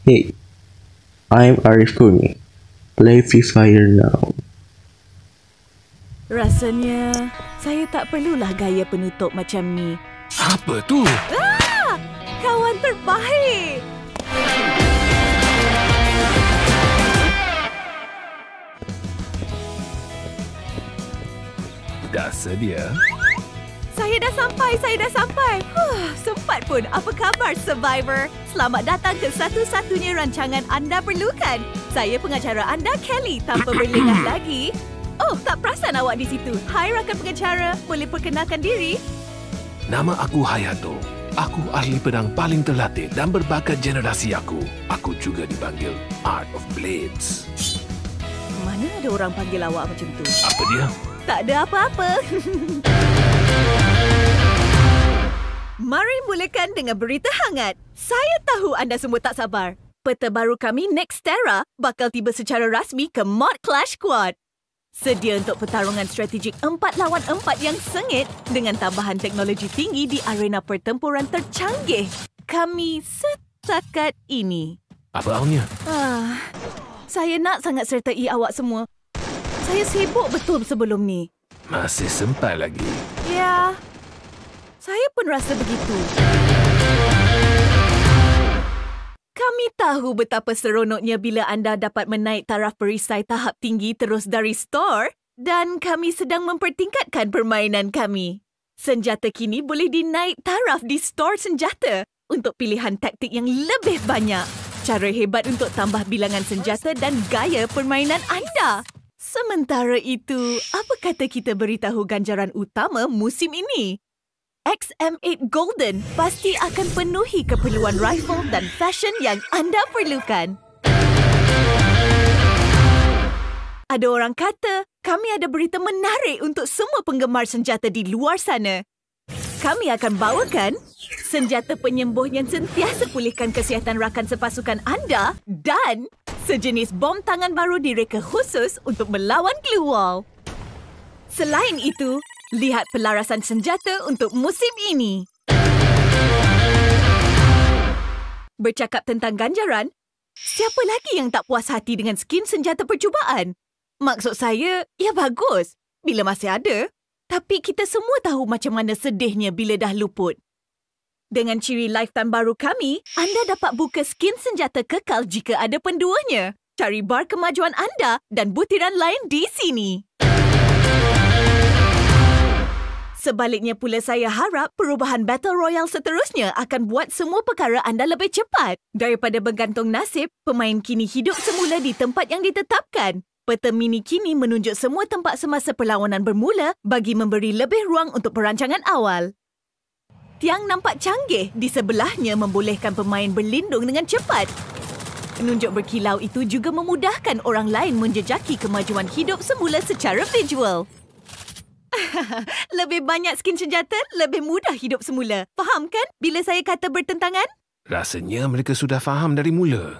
Hey, I'm Arif Kuni. Play Free Fire now. Rasanya saya tak perlulah gaya penutup macam ni. Apa tu? Kawan terbaik! Dah sedia? Saya dah sampai. Sempat pun. Apa khabar, Survivor? Selamat datang ke satu-satunya rancangan anda perlukan. Saya pengacara anda, Kelly, tanpa berlengah lagi. Oh, tak perasan awak di situ. Hai rakan pengacara, boleh perkenalkan diri? Nama aku Hayato. Aku ahli pedang paling terlatih dan berbakat generasi aku. Aku juga dipanggil Art of Blades. Mana ada orang panggil awak macam tu? Apa dia? Tak ada apa-apa. Mari mulakan dengan berita hangat. Saya tahu anda semua tak sabar. Peta baru kami Nextera bakal tiba secara rasmi ke Mod Clash Squad. Sedia untuk pertarungan strategik 4 lawan 4 yang sengit dengan tambahan teknologi tinggi di arena pertempuran tercanggih kami setakat ini. Apa awalnya? Saya nak sangat sertai awak semua. Saya sibuk betul sebelum ni. Masih sempat lagi. Ya, saya pun rasa begitu. Kami tahu betapa seronoknya bila anda dapat menaik taraf perisai tahap tinggi terus dari store dan kami sedang mempertingkatkan permainan kami. Senjata kini boleh dinaik taraf di store senjata untuk pilihan taktik yang lebih banyak. Cara hebat untuk tambah bilangan senjata dan gaya permainan anda. Sementara itu, apa kata kita beritahu ganjaran utama musim ini? XM8 Golden pasti akan penuhi keperluan rifle dan fashion yang anda perlukan. Ada orang kata, kami ada berita menarik untuk semua penggemar senjata di luar sana. Kami akan bawakan senjata penyembuh yang sentiasa pulihkan kesihatan rakan sepasukan anda dan sejenis bom tangan baru direka khusus untuk melawan glue wall. Selain itu, lihat pelarasan senjata untuk musim ini. Bercakap tentang ganjaran, siapa lagi yang tak puas hati dengan skin senjata percubaan? Maksud saya, ya bagus bila masih ada. Tapi kita semua tahu macam mana sedihnya bila dah luput. Dengan ciri lifetime baru kami, anda dapat buka skin senjata kekal jika ada penduanya. Cari bar kemajuan anda dan butiran lain di sini. Sebaliknya pula saya harap perubahan Battle Royale seterusnya akan buat semua perkara anda lebih cepat. Daripada bergantung nasib, pemain kini hidup semula di tempat yang ditetapkan. Peta mini kini menunjuk semua tempat semasa perlawanan bermula bagi memberi lebih ruang untuk perancangan awal. Tiang nampak canggih di sebelahnya membolehkan pemain berlindung dengan cepat. Penunjuk berkilau itu juga memudahkan orang lain menjejaki kemajuan hidup semula secara visual. Lebih banyak skin senjata, lebih mudah hidup semula. Faham kan bila saya kata bertentangan? Rasanya mereka sudah faham dari mula.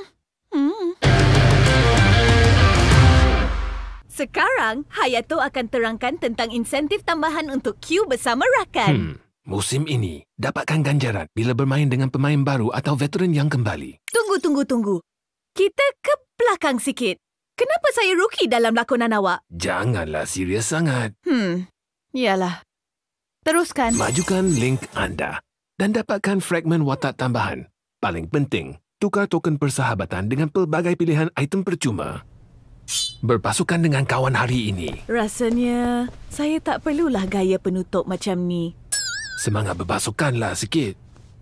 Sekarang, Hayato akan terangkan tentang insentif tambahan untuk queue bersama rakan. Musim ini, dapatkan ganjaran bila bermain dengan pemain baru atau veteran yang kembali. Tunggu. Kita ke belakang sikit. Kenapa saya rookie dalam lakonan awak? Janganlah serius sangat. Yalah. Teruskan. Majukan link anda dan dapatkan fragmen watak tambahan. Paling penting, tukar token persahabatan dengan pelbagai pilihan item percuma. Berpasukan dengan kawan hari ini. Rasanya saya tak perlulah gaya penutup macam ni. Semangat berpasukanlah sikit.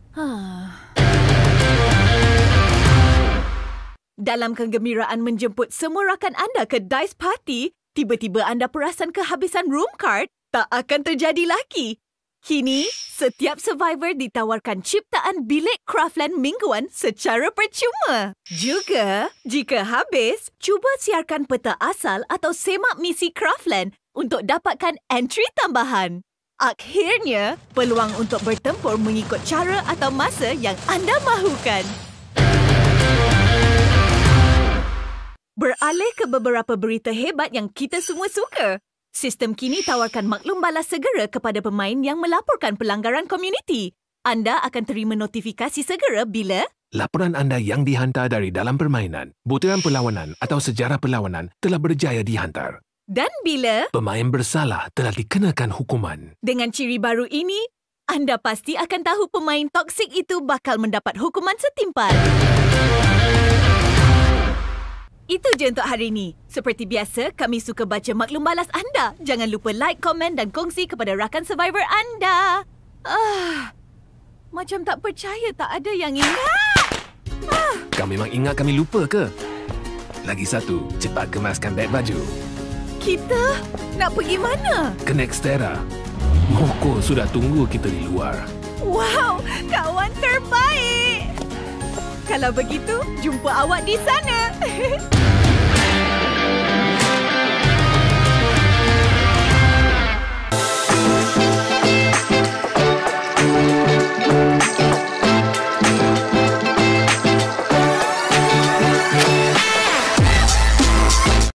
Dalam kegembiraan menjemput semua rakan anda ke Dice Party, tiba-tiba anda perasan kehabisan room card? Tak akan terjadi lagi. Kini, setiap survivor ditawarkan ciptaan bilik Craftland mingguan secara percuma. Juga, jika habis, cuba siarkan peta asal atau semak misi Craftland untuk dapatkan entry tambahan. Akhirnya, peluang untuk bertempur mengikut cara atau masa yang anda mahukan. Beralih ke beberapa berita hebat yang kita semua suka. Sistem kini tawarkan maklum balas segera kepada pemain yang melaporkan pelanggaran komuniti. Anda akan terima notifikasi segera bila Laporan anda yang dihantar dari dalam permainan, butiran perlawanan atau sejarah perlawanan telah berjaya dihantar. Dan bila Pemain bersalah telah dikenakan hukuman. dengan ciri baru ini, anda pasti akan tahu pemain toksik itu bakal mendapat hukuman setimpal. Itu je untuk hari ini. Seperti biasa, kami suka baca maklum balas anda. Jangan lupa like, komen dan kongsi kepada rakan survivor anda. Macam tak percaya tak ada yang ingat. Kau memang ingat kami lupa ke? Lagi satu, cepat kemaskan beg baju. Kita nak pergi mana? Ke Nextera. Moko sudah tunggu kita di luar. Wow, kawan terbaik. Kalau begitu, jumpa awak di sana.